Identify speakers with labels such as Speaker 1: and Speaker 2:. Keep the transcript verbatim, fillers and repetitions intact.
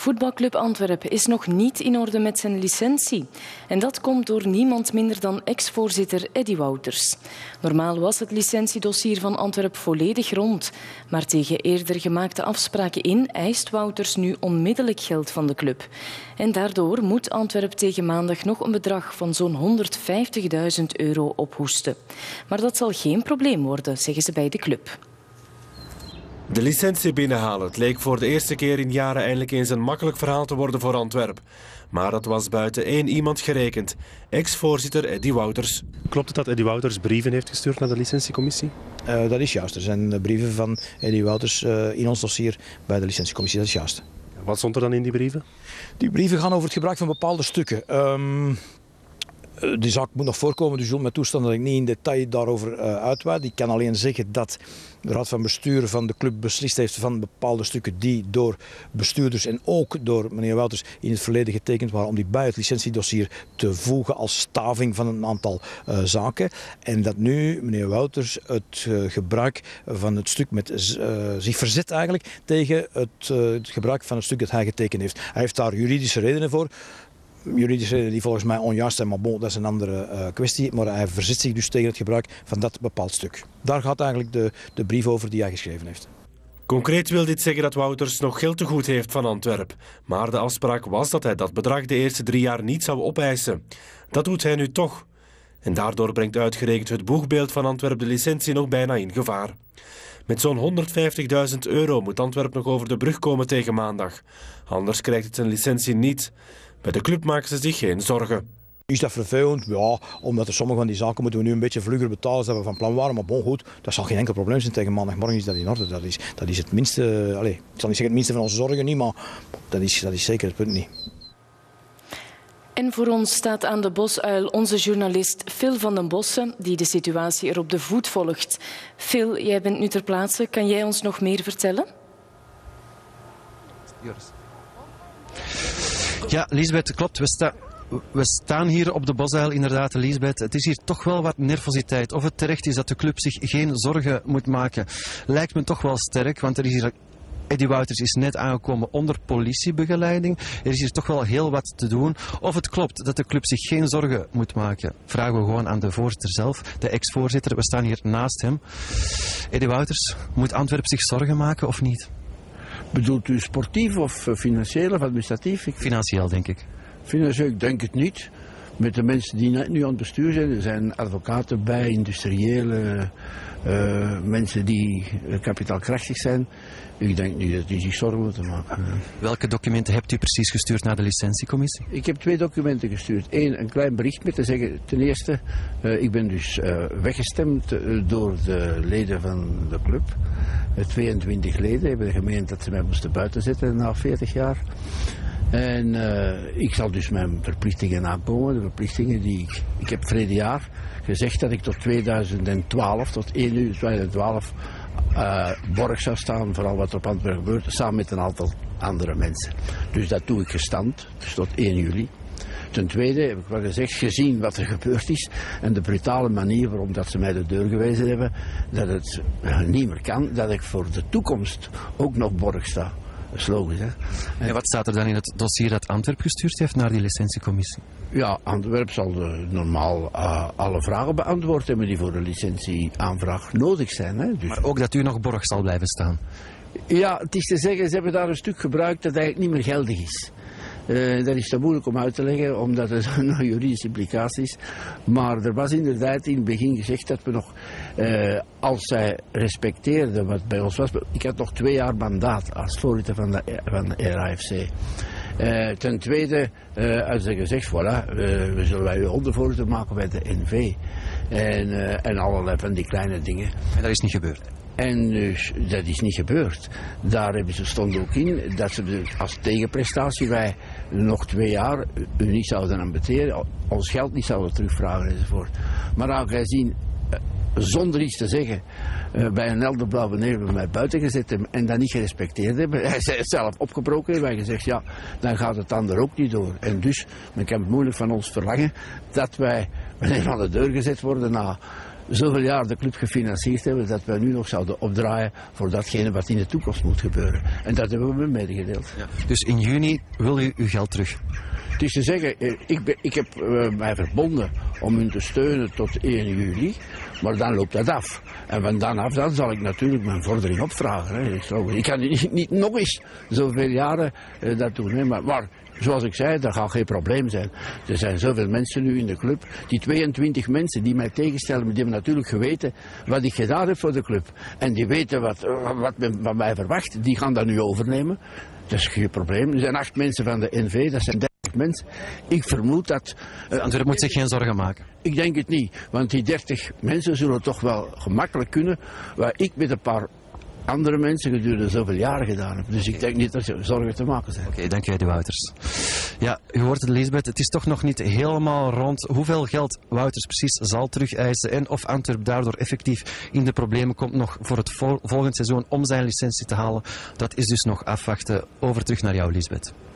Speaker 1: Voetbalclub Antwerpen is nog niet in orde met zijn licentie. En dat komt door niemand minder dan ex-voorzitter Eddy Wouters. Normaal was het licentiedossier van Antwerpen volledig rond. Maar tegen eerder gemaakte afspraken in eist Wouters nu onmiddellijk geld van de club. En daardoor moet Antwerpen tegen maandag nog een bedrag van zo'n honderdvijftigduizend euro ophoesten. Maar dat zal geen probleem worden, zeggen ze bij de club.
Speaker 2: De licentie binnenhalen. Het leek voor de eerste keer in jaren eindelijk eens een makkelijk verhaal te worden voor Antwerpen. Maar dat was buiten één iemand gerekend. Ex-voorzitter Eddy Wouters.
Speaker 3: Klopt het dat Eddy Wouters brieven heeft gestuurd naar de licentiecommissie?
Speaker 4: Uh, dat is juist. Er zijn brieven van Eddy Wouters uh, in ons dossier bij de licentiecommissie. Dat is juist.
Speaker 3: Wat stond er dan in die brieven?
Speaker 4: Die brieven gaan over het gebruik van bepaalde stukken. Um, Die zaak moet nog voorkomen, dus zult met toestaan dat ik niet in detail daarover uh, uitweid. Ik kan alleen zeggen dat de raad van bestuur van de club beslist heeft van bepaalde stukken die door bestuurders en ook door meneer Wouters in het verleden getekend waren om die bij het licentiedossier te voegen als staving van een aantal uh, zaken. En dat nu meneer Wouters het uh, gebruik van het stuk met uh, zich verzet eigenlijk tegen het, uh, het gebruik van het stuk dat hij getekend heeft. Hij heeft daar juridische redenen voor. Juridische redenen die volgens mij onjuist zijn, maar bon, dat is een andere uh, kwestie. Maar hij verzet zich dus tegen het gebruik van dat bepaald stuk. Daar gaat eigenlijk de, de brief over die hij geschreven heeft.
Speaker 2: Concreet wil dit zeggen dat Wouters nog geld te goed heeft van Antwerpen. Maar de afspraak was dat hij dat bedrag de eerste drie jaar niet zou opeisen. Dat doet hij nu toch. En daardoor brengt uitgerekend het boegbeeld van Antwerpen de licentie nog bijna in gevaar. Met zo'n honderdvijftigduizend euro moet Antwerpen nog over de brug komen tegen maandag. Anders krijgt het zijn licentie niet. Bij de club maken ze zich geen zorgen.
Speaker 4: Is dat vervelend? Ja, omdat er sommige van die zaken moeten we nu een beetje vlugger betalen dan we van plan waren. Maar bon, goed, dat zal geen enkel probleem zijn. Tegen maandagmorgen is dat in orde. Dat is, dat is het minste, allez, ik zal niet zeggen het minste van onze zorgen niet, maar dat is, dat is zeker het punt niet.
Speaker 1: En voor ons staat aan de bosuil onze journalist Phil van den Bossen, die de situatie er op de voet volgt. Phil, jij bent nu ter plaatse. Kan jij ons nog meer vertellen?
Speaker 5: Joris. Ja, Liesbeth, klopt. We, sta we staan hier op de bosuil, inderdaad, Liesbeth. Het is hier toch wel wat nervositeit. Of het terecht is dat de club zich geen zorgen moet maken, lijkt me toch wel sterk, want er is hier... Eddy Wouters is net aangekomen onder politiebegeleiding. Er is hier toch wel heel wat te doen. Of het klopt dat de club zich geen zorgen moet maken, vragen we gewoon aan de voorzitter zelf, de ex-voorzitter. We staan hier naast hem. Eddy Wouters, moet Antwerpen zich zorgen maken of niet?
Speaker 6: Bedoelt u sportief of financieel of administratief? Ik...
Speaker 5: Financieel, denk ik.
Speaker 6: Financieel, ik denk het niet. Met de mensen die nu aan het bestuur zijn, er zijn advocaten bij, industriële uh, mensen die kapitaalkrachtig zijn. Ik denk niet dat die zich zorgen moeten maken.
Speaker 5: Welke documenten hebt u precies gestuurd naar de licentiecommissie?
Speaker 6: Ik heb twee documenten gestuurd. Eén, een klein bericht met te zeggen, ten eerste, uh, ik ben dus uh, weggestemd uh, door de leden van de club. Uh, tweeëntwintig leden hebben gemeend dat ze mij moesten buitenzetten na veertig jaar. En uh, ik zal dus mijn verplichtingen nakomen, de verplichtingen die ik... Ik heb verleden jaar gezegd dat ik tot tweeduizend twaalf, tot één uur tweeduizend twaalf, uh, borg zou staan voor al wat er op Antwerpen gebeurt, samen met een aantal andere mensen. Dus dat doe ik gestand, dus tot één juli. Ten tweede heb ik wel gezegd, gezien wat er gebeurd is en de brutale manier waarop dat ze mij de deur gewezen hebben, dat het niet meer kan, dat ik voor de toekomst ook nog borg sta. Slogan, hè.
Speaker 5: En wat staat er dan in het dossier dat Antwerpen gestuurd heeft naar die licentiecommissie?
Speaker 6: Ja, Antwerpen zal de, normaal uh, alle vragen beantwoord hebben die voor de licentieaanvraag nodig zijn. Hè. Dus...
Speaker 5: Maar ook dat u nog borg zal blijven staan?
Speaker 6: Ja, het is te zeggen, ze hebben daar een stuk gebruikt dat eigenlijk niet meer geldig is. Uh, dat is te moeilijk om uit te leggen, omdat er nog juridische implicaties is. Maar er was inderdaad in het begin gezegd dat we nog, uh, als zij respecteerden wat bij ons was... Ik had nog twee jaar mandaat als voorzitter van de, van de R A F C. Uh, ten tweede uh, hadden ze gezegd, voilà, uh, we zullen wij u ondervoorzitter maken bij de N V. En, uh, en allerlei van die kleine dingen.
Speaker 5: En dat is niet gebeurd?
Speaker 6: En dus, dat is niet gebeurd. Daar hebben ze, stond ook in dat ze dus als tegenprestatie wij nog twee jaar u niet zouden ambeteren, ons geld niet zouden terugvragen enzovoort. Maar aangezien, zonder iets te zeggen, bij een helderblauwe neer hebben mij buiten gezet en dat niet gerespecteerd hebben. Hij is zelf opgebroken en wij gezegd, ja, dan gaat het ander ook niet door. En dus, men kan het moeilijk van ons verlangen dat wij meteen aan de deur gezet worden na zoveel jaar de club gefinancierd hebben dat wij nu nog zouden opdraaien voor datgene wat in de toekomst moet gebeuren. En dat hebben we me medegedeeld.
Speaker 5: Ja. Dus in juni wil u uw geld terug?
Speaker 6: Het is te zeggen, ik, ben, ik heb uh, mij verbonden om hun te steunen tot één juli, maar dan loopt dat af. En van dan af dan zal ik natuurlijk mijn vordering opvragen. Hè. Ik, zou, ik kan niet, niet nog eens zoveel jaren uh, dat doen. Hè. Maar, maar zoals ik zei, dat gaat geen probleem zijn. Er zijn zoveel mensen nu in de club. Die tweeëntwintig mensen die mij tegenstellen, die hebben natuurlijk geweten wat ik gedaan heb voor de club. En die weten wat, wat men van mij verwacht. Die gaan dat nu overnemen. Dat is geen probleem. Er zijn acht mensen van de N V, dat zijn dertig mensen. Ik vermoed dat...
Speaker 5: Uh, Antwerpen moet zich geen zorgen maken.
Speaker 6: Ik denk het niet, want die dertig mensen zullen toch wel gemakkelijk kunnen, waar ik met een paar andere mensen gedurende zoveel jaren gedaan heb. Dus ik denk niet dat er zorgen te maken zijn.
Speaker 5: Oké, okay, dank u, Eddie Wouters. Ja, u hoort het, Lisbeth, het is toch nog niet helemaal rond hoeveel geld Wouters precies zal terugeisen en of Antwerp daardoor effectief in de problemen komt nog voor het vol volgend seizoen om zijn licentie te halen. Dat is dus nog afwachten. Over terug naar jou, Lisbeth.